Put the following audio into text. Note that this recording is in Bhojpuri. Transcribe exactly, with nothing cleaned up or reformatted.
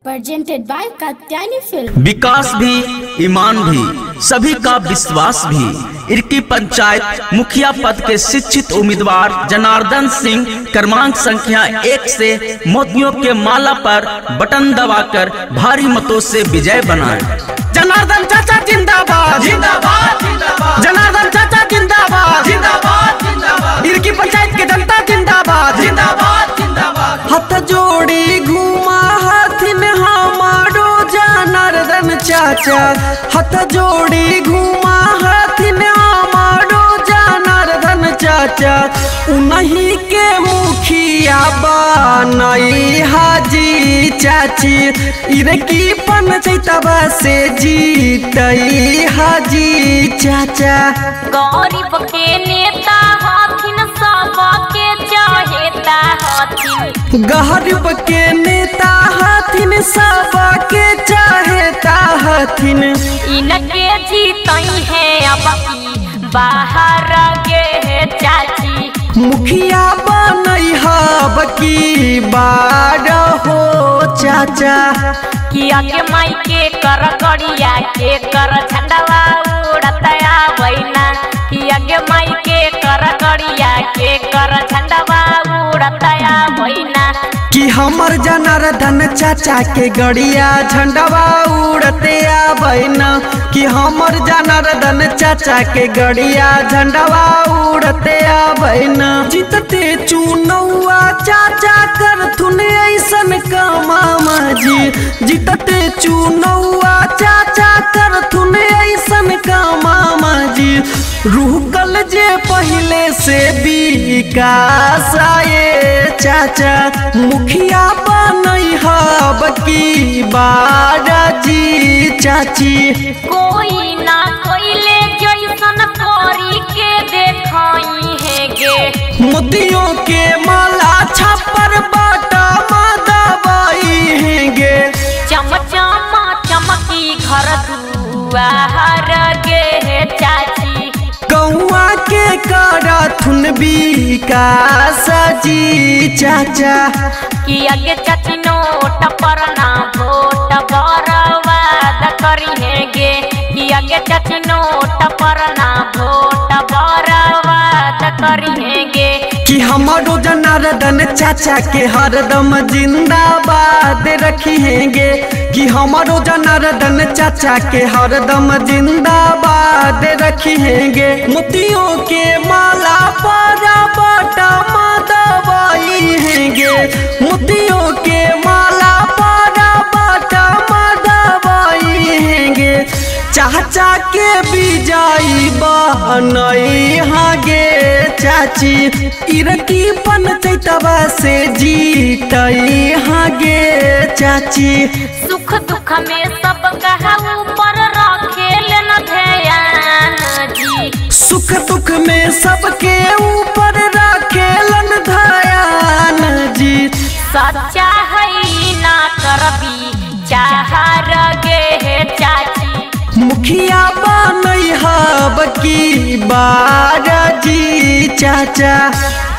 Presented by Katyayani film. विकास भी ईमान भी सभी का विश्वास भी। इरकी पंचायत मुखिया पद के शिक्षित उम्मीदवार जनार्दन सिंह क्रमांक संख्या एक से मोतियों के माला पर बटन दबाकर भारी मतों से विजय बनाए। जनार्दन चाचा जिंदाबाद जिंदाबाद जिंदाबाद, जनार्दन चाचा जिंदाबाद जिंदाबाद जिंदाबाद, इरकी पंचायत की जनता जिंदाबाद जिंदाबाद जिंदाबाद। हाथ जोड़ी घूमा हाथिन हमारो जनार्दन चाचा, हाथ जोड़ी घूमा हाथिन हमारो जनार्दन चाचा। उन्हीं के मुखिया बनई हाजी चाची, इरकी पंचायतवा से जीतई हाजी चाचा। गरीब के नेता हथिन सबके चाहेता हथिन, गरीब के नेता हथिन सबके चाहेता हथिन। इनके जीतई है अब की बाहर गे चाची, मुखिया बनई हब की बार हो चाचा। किया के माई के कर गड़िया के कर झंडवा उड़तया बैना, किया के माई के कर गड़िया के कर झंडवा उड़तया बैना। कि हमर जनार्दन चाचा के गड़िया झंडवा उड़ते आबैना, कि हमर जनार्दन चाचा के गड़िया झंडवा उड़ते आबैना। जीतते चुनौआ चाचा करथुन ऐसन कमामा जी, जीतते चुनौआ चाचा करथुन ऐसन कमामा जी। रुकल जे पहले से विकास आए चाचा, मुखिया बनई हब की बार जी चाची। कोई ना कोइले जैसन करी के देखई है गे, मोतियों के माला छापर बाटा दबाई है गे। चमचमा चमकी घर दुआर गे चाची, कौआ के करथुन विकास जी चाचा। कि आगे चाची नोट पर ना वोट बर्बाद करी है गे, कि आगे चाची नोट पर ना वोट बर्बाद करी है गे। कि हमारो जनार्दन चाचा के हरदम जिंदाबाद रखी हैंगे, कि हमारो जनार्दन चाचा के हरदम जिंदाबाद रखी हैंगे। मोतियों के माला पर बाटा दबाई हैंगे, मोतियों के माला पर बाटा दबाई हैंगे। चाचा के विजयी बनई हागे चाची, इरकी पंचायतवा से जीतई हागे चाची। सुख दुख में सब कहा ऊपर रखेल न ध्यान जी, सुख दुख में सबके ऊपर रखेलन ध्यान जी। सच्चा है ना करबी चाहर गे चाची, मुखिया बनई हब की बार जी चाचा।